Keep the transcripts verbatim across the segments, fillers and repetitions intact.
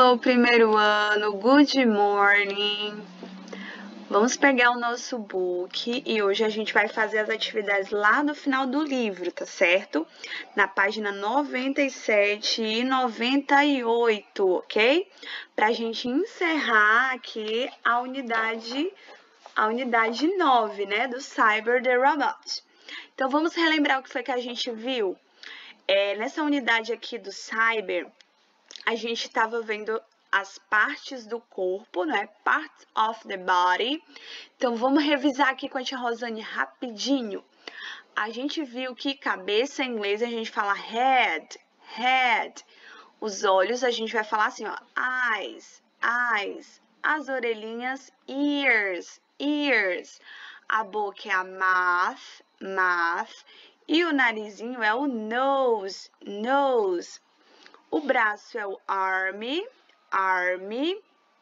Hello, primeiro ano, good morning. Vamos pegar o nosso book e hoje a gente vai fazer as atividades lá no final do livro, tá certo? Na página noventa e sete e noventa e oito, ok? Pra gente encerrar aqui a unidade, a unidade nove, né, do Cyber the Robot. Então, vamos relembrar o que foi que a gente viu? É, nessa unidade aqui do Cyber, a gente estava vendo as partes do corpo, né? Parts of the body. Então, vamos revisar aqui com a tia Rosane rapidinho. A gente viu que cabeça em inglês a gente fala head, head. Os olhos a gente vai falar assim, ó, eyes, eyes. As orelhinhas, ears, ears. A boca é a mouth, mouth. E o narizinho é o nose, nose. O braço é o arm, arm.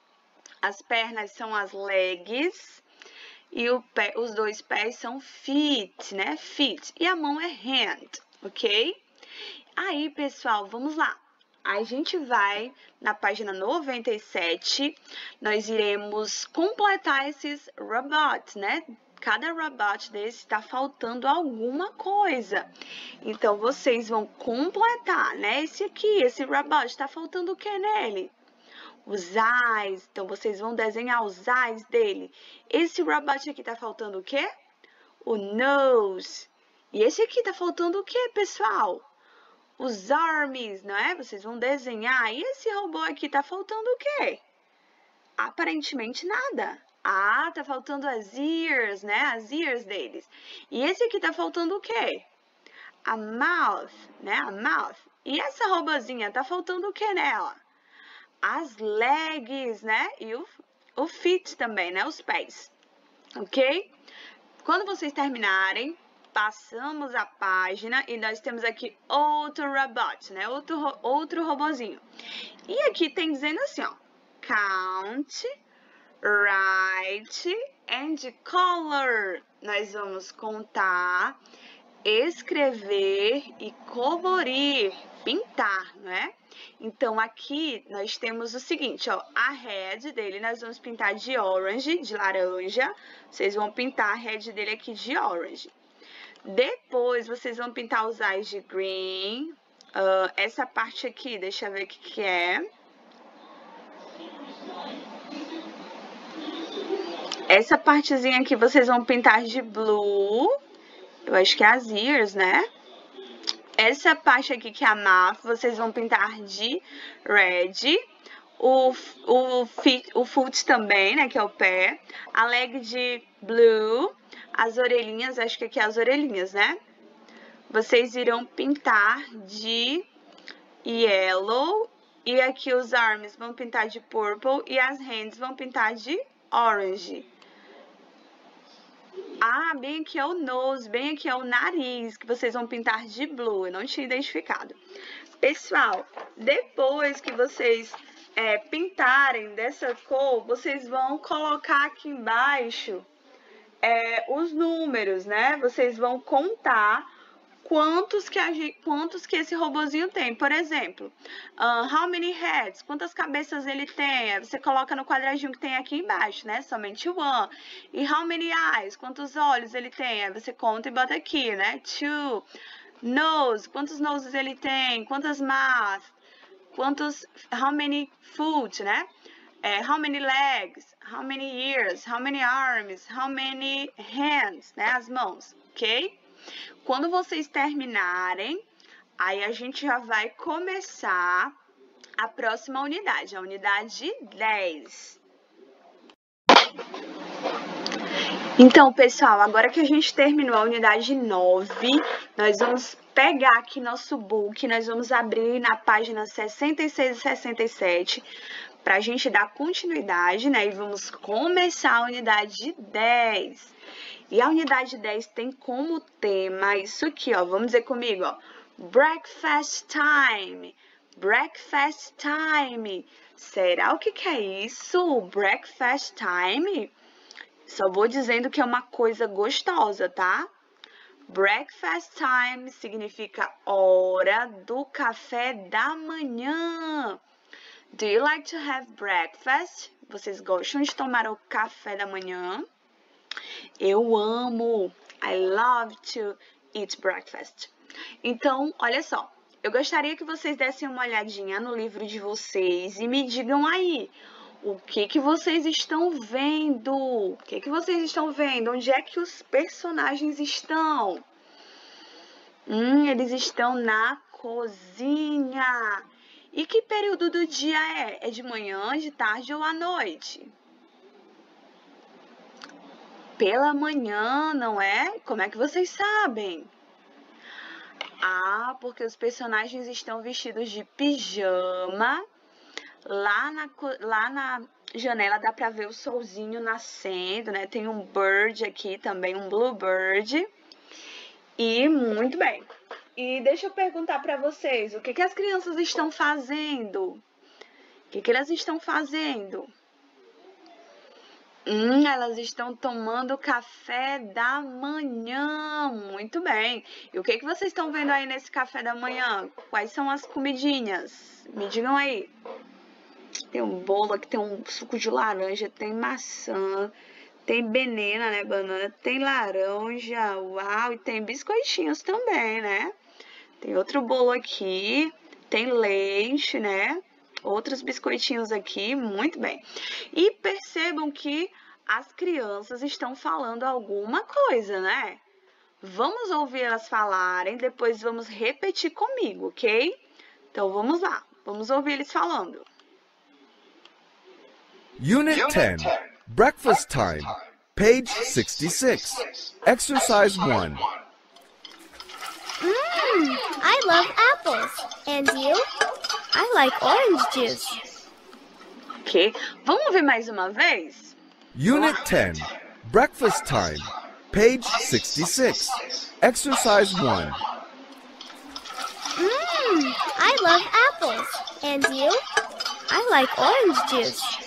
As pernas são as legs. E o pé, os dois pés são feet, né? Feet. E a mão é hand, ok? Aí, pessoal, vamos lá. A gente vai na página noventa e sete. Nós iremos completar esses robots, né? Cada robot desse está faltando alguma coisa. Então, vocês vão completar, né? Esse aqui, esse robot, está faltando o que nele? Os eyes. Então, vocês vão desenhar os eyes dele. Esse robot aqui está faltando o quê? O nose. E esse aqui está faltando o quê, pessoal? Os arms, não é? Vocês vão desenhar. E esse robô aqui está faltando o quê? Aparentemente nada. Ah, tá faltando as ears, né? As ears deles. E esse aqui tá faltando o quê? A mouth, né? A mouth. E essa robozinha, tá faltando o que nela? As legs, né? E o, o feet também, né? Os pés. Ok? Quando vocês terminarem, passamos a página e nós temos aqui outro robot, né? Outro, outro robozinho. E aqui tem dizendo assim, ó. Count, write and color. Nós vamos contar, escrever e colorir, pintar, não é? Então, aqui nós temos o seguinte, ó, a head dele nós vamos pintar de orange, de laranja. Vocês vão pintar a head dele aqui de orange. Depois, vocês vão pintar os eyes de green. Uh, essa parte aqui, deixa eu ver o que que é. Essa partezinha aqui vocês vão pintar de blue. Eu acho que é as ears, né? Essa parte aqui que é a mouth, vocês vão pintar de red. O, o, feet, o foot também, né? Que é o pé. A leg de blue. As orelhinhas, acho que aqui é as orelhinhas, né? Vocês irão pintar de yellow. E aqui os arms vão pintar de purple. E as hands vão pintar de orange. Ah, bem aqui é o nose, bem aqui é o nariz, que vocês vão pintar de blue. Eu não tinha identificado. Pessoal, depois que vocês é, pintarem dessa cor, vocês vão colocar aqui embaixo é, os números, né? Vocês vão contar quantos que, a gente, quantos que esse robozinho tem. Por exemplo, uh, how many heads? Quantas cabeças ele tem? Aí você coloca no quadradinho que tem aqui embaixo, né? Somente one. E how many eyes? Quantos olhos ele tem? Aí você conta e bota aqui, né? Two. Nose. Quantos noses ele tem? Quantas mouths? Quantos... How many foot, né? É, how many legs? How many ears? How many arms? How many hands? Né? As mãos, ok? Quando vocês terminarem, aí a gente já vai começar a próxima unidade, a unidade dez. Então, pessoal, agora que a gente terminou a unidade nove, nós vamos pegar aqui nosso book, nós vamos abrir na página sessenta e seis e sessenta e sete, para a gente dar continuidade, né? E vamos começar a unidade dez. E a unidade dez tem como tema isso aqui, ó. Vamos dizer comigo, ó. Breakfast time. Breakfast time. Será o que que é isso? Breakfast time? Só vou dizendo que é uma coisa gostosa, tá? Breakfast time significa hora do café da manhã. Do you like to have breakfast? Vocês gostam de tomar o café da manhã? Eu amo. I love to eat breakfast. Então, olha só. Eu gostaria que vocês dessem uma olhadinha no livro de vocês e me digam aí o que que vocês estão vendo. O que que vocês estão vendo? Onde é que os personagens estão? Hum, eles estão na cozinha. E que período do dia é? É de manhã, de tarde ou à noite? Pela manhã, não é? Como é que vocês sabem? Ah, porque os personagens estão vestidos de pijama. Lá na, lá na janela dá pra ver o solzinho nascendo, né? Tem um bird aqui também, um bluebird. E muito bem. E deixa eu perguntar pra vocês, o que que as crianças estão fazendo? O que que elas estão fazendo? Hum, elas estão tomando café da manhã. Muito bem. E o que que vocês estão vendo aí nesse café da manhã? Quais são as comidinhas? Me digam aí. Tem um bolo aqui, tem um suco de laranja, tem maçã, tem banana, né? Banana, tem laranja, uau, e tem biscoitinhos também, né? Tem outro bolo aqui, tem leite, né? Outros biscoitinhos aqui, muito bem. E percebam que as crianças estão falando alguma coisa, né? Vamos ouvir elas falarem, depois vamos repetir comigo, ok? Então, vamos lá. Vamos ouvir eles falando. Unit ten, Breakfast Time, page sixty-six, Exercise one. Mmm, I love apples. And you? I like orange juice. Ok, vamos ver mais uma vez? Unit ten, Breakfast Time, page sixty-six, Exercise one. Mmm, I love apples. And you? I like orange juice.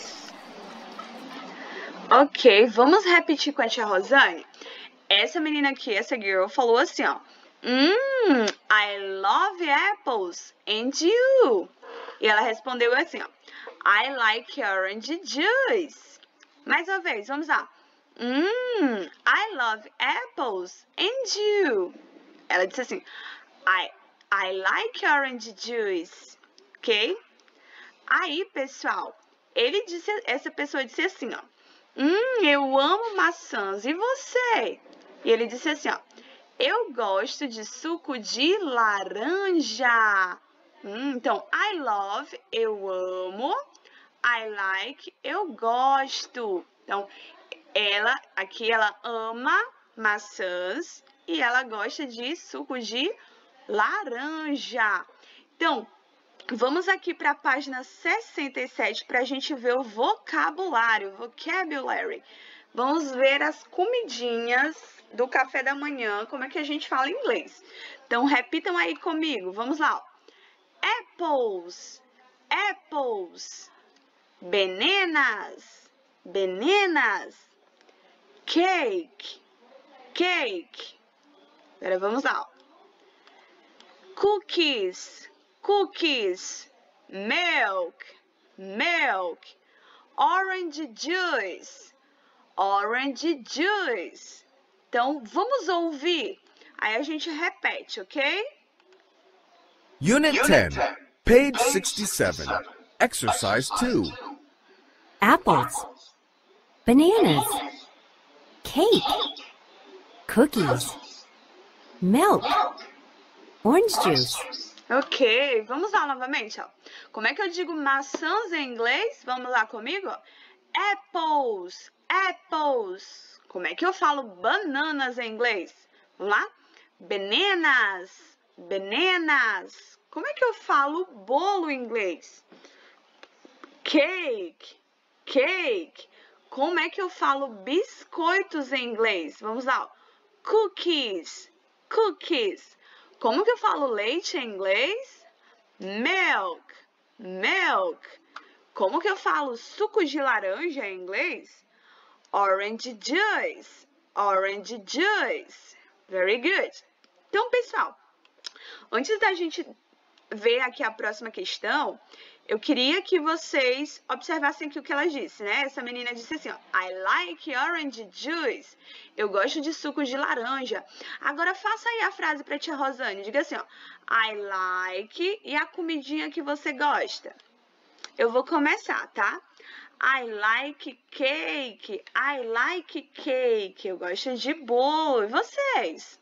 Ok, vamos repetir com a tia Rosane? Essa menina aqui, essa girl, falou assim, ó. Mmm, I love apples. And you? E ela respondeu assim, ó. I like orange juice. Mais uma vez, vamos lá. Mmm, I love apples. And you? Ela disse assim, I, I like orange juice. Ok? Aí, pessoal, ele disse, essa pessoa disse assim, ó. Hum, eu amo maçãs. E você? E ele disse assim, ó. Eu gosto de suco de laranja. Hum, então, I love, eu amo. I like, eu gosto. Então, ela, aqui ela ama maçãs e ela gosta de suco de laranja. Então, vamos aqui para a página sessenta e sete para a gente ver o vocabulário, vocabulary. Vamos ver as comidinhas do café da manhã, como é que a gente fala em inglês. Então, repitam aí comigo. Vamos lá. Apples, apples. Bananas, bananas. Cake, cake. Agora vamos lá. Cookies, cookies. Milk, milk. Orange juice, orange juice. Então, vamos ouvir. Aí a gente repete, ok? Unit ten, page sixty-seven, Exercise two. Apples, bananas, cake, cookies, milk, orange juice. Ok, vamos lá novamente, ó. Como é que eu digo maçãs em inglês? Vamos lá comigo? Apples, apples. Como é que eu falo bananas em inglês? Vamos lá? Bananas, bananas. Como é que eu falo bolo em inglês? Cake, cake. Como é que eu falo biscoitos em inglês? Vamos lá. Cookies, cookies. Como que eu falo leite em inglês? Milk, milk. Como que eu falo suco de laranja em inglês? Orange juice, orange juice. Very good. Então, pessoal, antes da gente ver aqui a próxima questão, eu queria que vocês observassem aqui o que ela disse, né? Essa menina disse assim, ó, I like orange juice. Eu gosto de suco de laranja. Agora, faça aí a frase para a tia Rosane. Diga assim, ó, I like e a comidinha que você gosta. Eu vou começar, tá? I like cake. I like cake. Eu gosto de bolo. E vocês?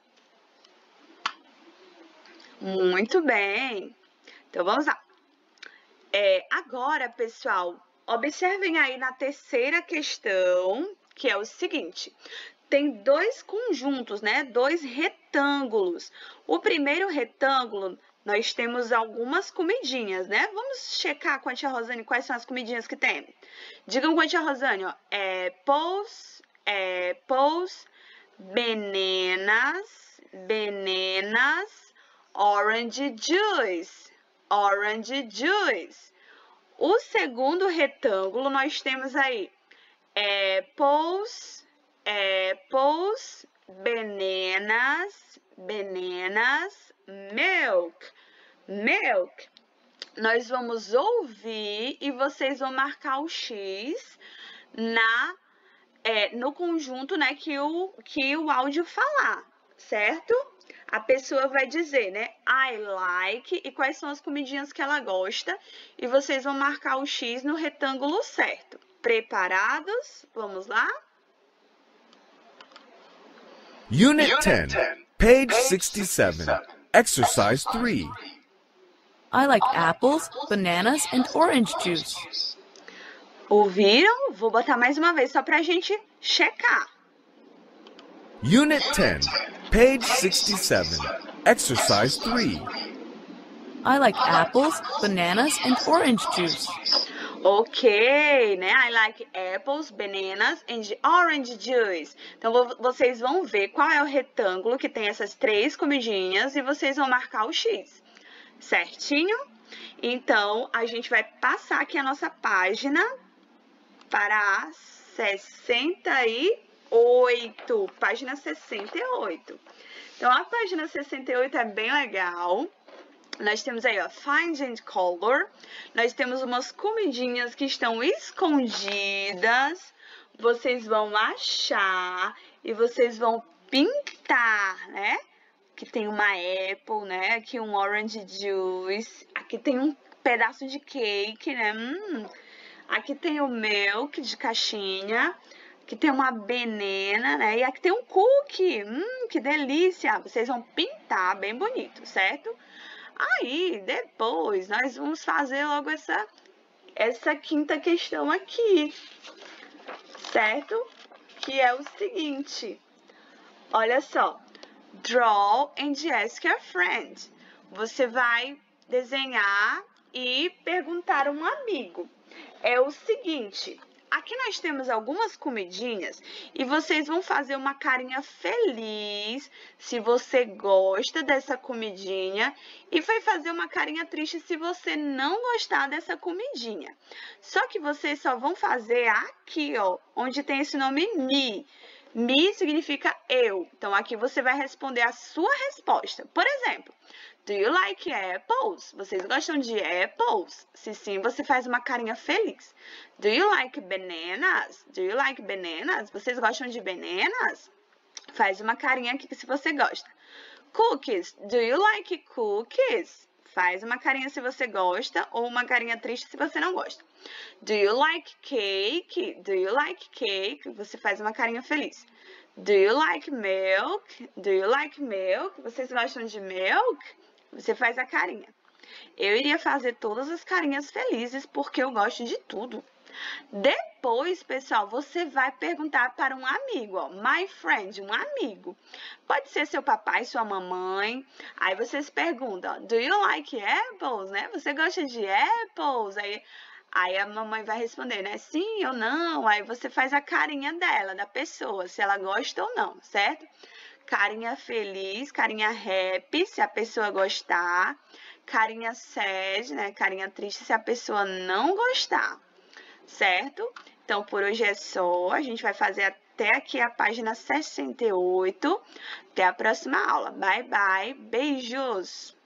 Muito bem. Então, vamos lá. É, agora, pessoal, observem aí na terceira questão, que é o seguinte. Tem dois conjuntos, né? Dois retângulos. O primeiro retângulo, nós temos algumas comidinhas, né? Vamos checar com a tia Rosane quais são as comidinhas que tem. Digam com a tia Rosane, ó. Apples, apples, bananas, bananas, orange juice, orange juice. O segundo retângulo, nós temos aí apples, apples, bananas, bananas, milk, milk. Nós vamos ouvir e vocês vão marcar o X na, é, no conjunto, né, que o, que o áudio falar, certo? A pessoa vai dizer, né, I like, e quais são as comidinhas que ela gosta, e vocês vão marcar o X no retângulo certo. Preparados? Vamos lá? Unit ten, page sixty-seven, exercise three. I like apples, bananas, and orange juice. Ouviram? Vou botar mais uma vez só pra gente checar. Unit ten, page sixty-seven, exercise three. I like apples, bananas, and orange juice. Ok, né? I like apples, bananas and orange juice. Então, vocês vão ver qual é o retângulo que tem essas três comidinhas e vocês vão marcar o X, certinho? Então, a gente vai passar aqui a nossa página para a sessenta e oito, página sessenta e oito. Então, a página sessenta e oito é bem legal. Nós temos aí, ó, Find and Color. Nós temos umas comidinhas que estão escondidas. Vocês vão achar e vocês vão pintar, né? Aqui tem uma apple, né? Aqui um orange juice. Aqui tem um pedaço de cake, né? Hum. Aqui tem o milk de caixinha. Aqui tem uma banana, né? E aqui tem um cookie. Hum, que delícia! Vocês vão pintar bem bonito, certo? Aí, depois, nós vamos fazer logo essa, essa quinta questão aqui, certo? Que é o seguinte, olha só, draw and ask your friend. Você vai desenhar e perguntar a um amigo. É o seguinte, aqui nós temos algumas comidinhas e vocês vão fazer uma carinha feliz se você gosta dessa comidinha e vai fazer uma carinha triste se você não gostar dessa comidinha. Só que vocês só vão fazer aqui, ó, onde tem esse nome me. Me significa eu. Então, aqui você vai responder a sua resposta. Por exemplo, do you like apples? Vocês gostam de apples? Se sim, você faz uma carinha feliz. Do you like bananas? Do you like bananas? Vocês gostam de bananas? Faz uma carinha aqui se você gosta. Cookies? Do you like cookies? Faz uma carinha se você gosta ou uma carinha triste se você não gosta. Do you like cake? Do you like cake? Você faz uma carinha feliz. Do you like milk? Do you like milk? Vocês gostam de milk? Você faz a carinha. Eu iria fazer todas as carinhas felizes porque eu gosto de tudo. Depois, pessoal, você vai perguntar para um amigo, ó, my friend, um amigo. Pode ser seu papai, sua mamãe. Aí vocês perguntam, ó, do you like apples, né? Você gosta de apples? Aí, aí a mamãe vai responder, né? Sim ou não. Aí você faz a carinha dela, da pessoa, se ela gosta ou não, certo? Carinha feliz, carinha happy, se a pessoa gostar. Carinha sad, né? Carinha triste, se a pessoa não gostar. Certo? Então, por hoje é só. A gente vai fazer até aqui a página sessenta e oito. Até a próxima aula. Bye, bye. Beijos!